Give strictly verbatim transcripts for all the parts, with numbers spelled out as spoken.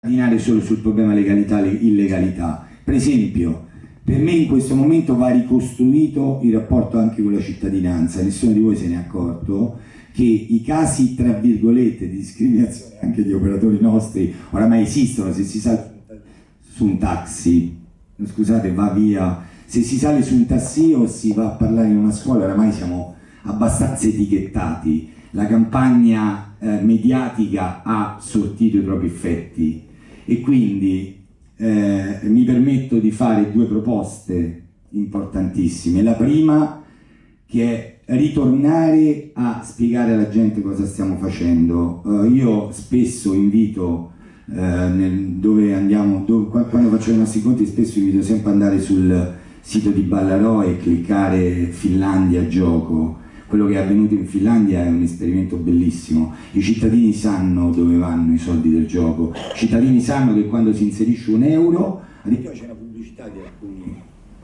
solo sul problema legalità-illegalità. Per esempio, per me in questo momento va ricostruito il rapporto anche con la cittadinanza. Nessuno di voi se ne è accorto che i casi, tra virgolette, di discriminazione anche di operatori nostri oramai esistono. Se si sale su un taxi, scusate, va via, se si sale su un taxi o si va a parlare in una scuola, oramai siamo abbastanza etichettati. La campagna eh, mediatica ha sortito i propri effetti e quindi eh, mi permetto di fare due proposte importantissime. La prima, che è ritornare a spiegare alla gente cosa stiamo facendo. Uh, io spesso invito, uh, nel, dove andiamo, dove, quando faccio i nostri conti, spesso invito sempre ad andare sul sito di Ballarò e cliccare Finlandia gioco. Quello che è avvenuto in Finlandia è un esperimento bellissimo. I cittadini sanno dove vanno i soldi del gioco, i cittadini sanno che quando si inserisce un euro, addirittura c'è una pubblicità di alcuni,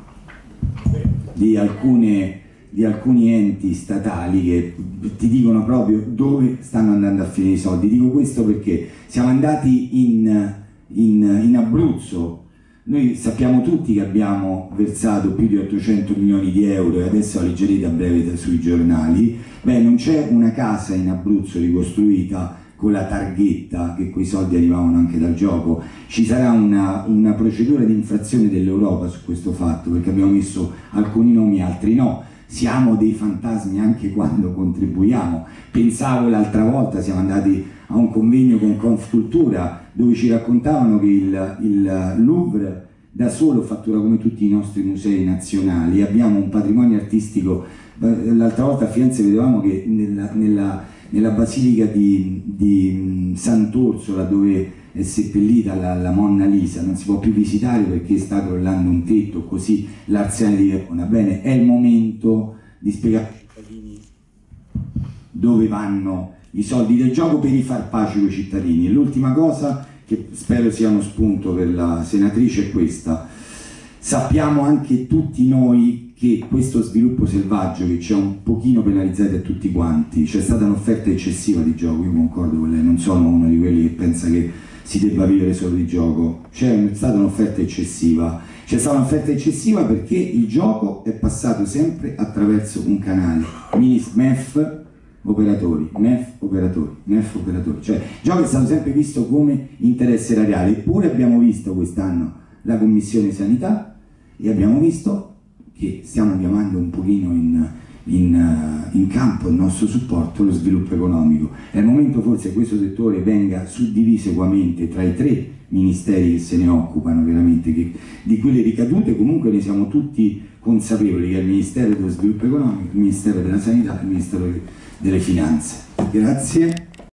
di alcune di alcuni enti statali che ti dicono proprio dove stanno andando a finire i soldi. Dico questo perché siamo andati in, in, in Abruzzo, noi sappiamo tutti che abbiamo versato più di ottocento milioni di euro e adesso la leggerete a breve sui giornali. Beh, non c'è una casa in Abruzzo ricostruita con la targhetta che quei soldi arrivavano anche dal gioco. Ci sarà una, una procedura di infrazione dell'Europa su questo fatto, perché abbiamo messo alcuni nomi, altri no. Siamo dei fantasmi anche quando contribuiamo. Pensavo l'altra volta, siamo andati a un convegno con Confcultura dove ci raccontavano che il, il Louvre da solo fattura come tutti i nostri musei nazionali. Abbiamo un patrimonio artistico. L'altra volta a Firenze vedevamo che nella, nella, nella basilica di, di Sant'Orsola, dove è seppellita la, la Monna Lisa, non si può più visitare perché sta crollando un tetto, così l'Arsenale di Verona. Bene, è il momento di spiegare ai cittadini dove vanno i soldi del gioco per rifar pace con i cittadini. E l'ultima cosa, che spero sia uno spunto per la senatrice, è questa. Sappiamo anche tutti noi che questo sviluppo selvaggio che ci ha un pochino penalizzati a tutti quanti, c'è stata un'offerta eccessiva di gioco. Io concordo con lei, non sono uno di quelli che pensa che si debba vivere solo di gioco. C'è stata un'offerta eccessiva, c'è stata un'offerta eccessiva perché il gioco è passato sempre attraverso un canale, Minis M E F operatori, M E F operatori, M E F operatori, cioè il gioco è stato sempre visto come interesse erariale. Eppure abbiamo visto quest'anno la Commissione Sanità e abbiamo visto che stiamo chiamando un pochino in, in, in campo il nostro supporto allo sviluppo economico. È il momento forse che questo settore venga suddiviso equamente tra i tre ministeri che se ne occupano veramente, che di cui le ricadute comunque ne siamo tutti consapevoli, che è il Ministero dello Sviluppo Economico, il Ministero della Sanità e il Ministero delle Finanze. Grazie.